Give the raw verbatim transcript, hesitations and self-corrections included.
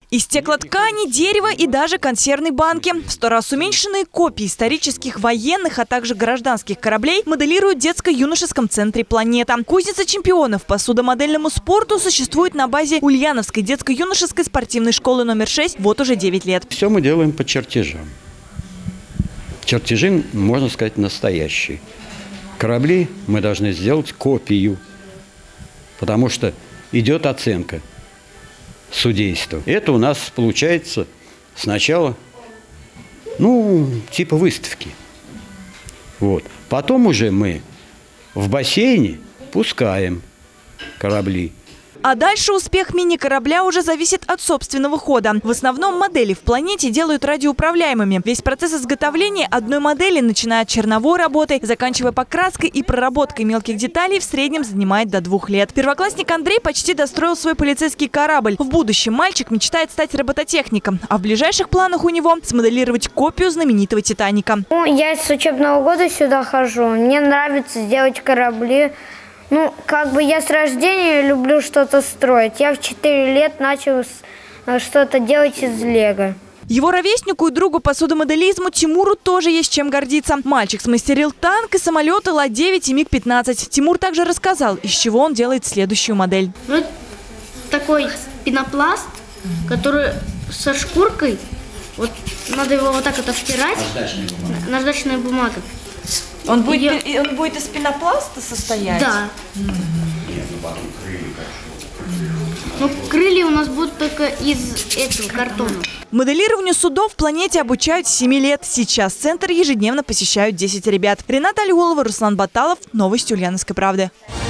Из стеклоткани, дерева и даже консервной банки. В сто раз уменьшенные копии исторических, военных, а также гражданских кораблей моделируют в детско-юношеском центре «Планета». Кузница чемпионов по судомодельному спорту существует на базе Ульяновской детско-юношеской спортивной школы номер шесть вот уже девять лет. Все мы делаем по чертежам. Чертежи, можно сказать, настоящие. Корабли мы должны сделать копию, потому что идет оценка судейства. Это у нас получается сначала, ну, типа выставки. Вот. Потом уже мы в бассейне пускаем корабли. А дальше успех мини-корабля уже зависит от собственного хода. В основном модели в «Планете» делают радиоуправляемыми. Весь процесс изготовления одной модели, начиная от черновой работы, заканчивая покраской и проработкой мелких деталей, в среднем занимает до двух лет. Первоклассник Андрей почти достроил свой полицейский корабль. В будущем мальчик мечтает стать робототехником. А в ближайших планах у него смоделировать копию знаменитого «Титаника». Ну, я с учебного года сюда хожу. Мне нравится делать корабли. Ну, как бы я с рождения люблю что-то строить. Я в четыре лет начал что-то делать из лего. Его ровеснику и другу по судомоделизму Тимуру тоже есть чем гордиться. Мальчик смастерил танк и самолеты Ла девять и Миг пятнадцать. Тимур также рассказал, из чего он делает следующую модель. Ну, такой пенопласт, который со шкуркой. Вот надо его вот так вот обтирать. Наждачная бумага. Он будет, Я... он будет из пенопласта состоять? Да. Ну, крылья у нас будут только из этого картона. Моделированию судов в «Планете» обучают с семи лет. Сейчас центр ежедневно посещают десять ребят. Рената Алиулова, Руслан Баталов. Новости Ульяновской правды.